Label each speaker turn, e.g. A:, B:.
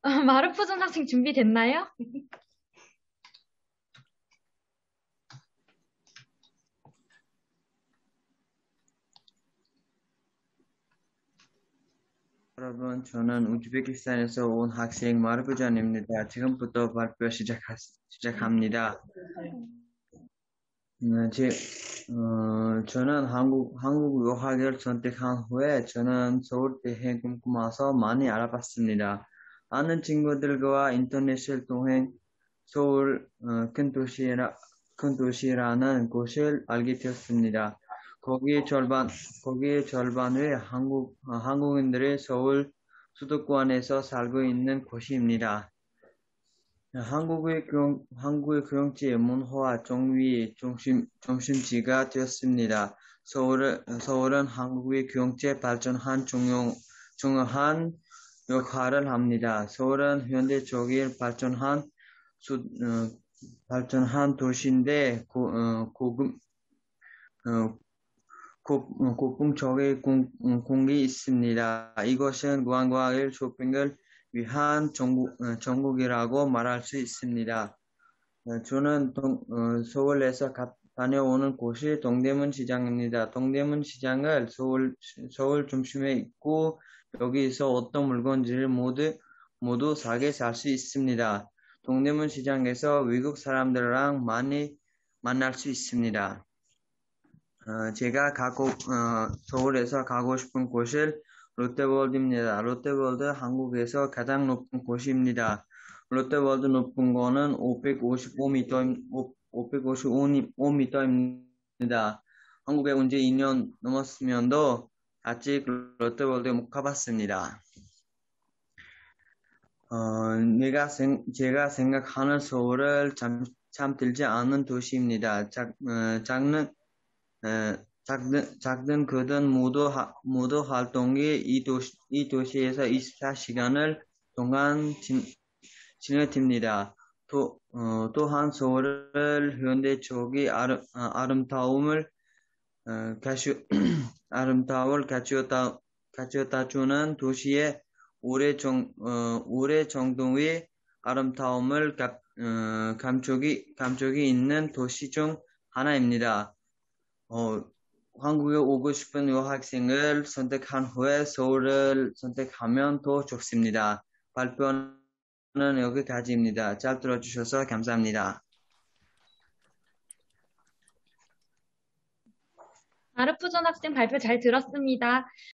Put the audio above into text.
A: 마르푸존 학생 준비됐나요?
B: 여러분, 저는 우즈베키스탄에서 온 학생 마르부잔입니다. 지금부터 시작합니다. 음, 제, 저는 한국 유학을 선택한 후에 저는 서울대에 꿈꾸면서 많이 알아봤습니다. 아는 친구들과 인터넷을 통해 서울, 큰 도시라는 곳을 알게 되었습니다. 거기에 절반, 거기에 절반의 한국인들이 서울 수도권에서 살고 있는 곳입니다. 한국의 경제, 문화와 정의 중심지가 되었습니다. 서울은 한국의 경제 발전한 중요한 역할을 합니다. 서울은 현대적인 발전한 도시인데, 어, 고풍적인 공기 있습니다. 이것은 관광을 쇼핑을 위한 전국이라고 말할 수 있습니다. 저는 서울에서 다녀오는 곳이 동대문 시장입니다. 동대문 시장을 서울 중심에 있고 여기서 어떤 물건들을 모두 사게 살 수 있습니다. 동대문 시장에서 외국 사람들랑 많이 만날 수 있습니다. 서울에서 가고 싶은 곳은 롯데월드입니다. 롯데월드 한국에서 가장 높은 곳입니다. 롯데월드 높은 거는 555m입니다. 한국에 온 지 2년 넘었으면도 아직 롯데월드에 못 가봤습니다. 제가 생각하는 서울을 참 들지 않은 도시입니다. 작든 크든 모두 활동이 이 도시에서 24시간을 동안 진행됩니다. 또한 서울을 현대적인 아름다움을 어, 가주, 아름다움을 가져다 주는 도시의 오래 정도의 아름다움을 감촉이 있는 도시 중 하나입니다. 어, 한국에 오고 싶은 유학생을 선택한 후에 서울을 선택하면 더 좋습니다. 발표는 여기까지입니다. 잘 들어주셔서 감사합니다.
A: 마르푸존 학생 발표 잘 들었습니다.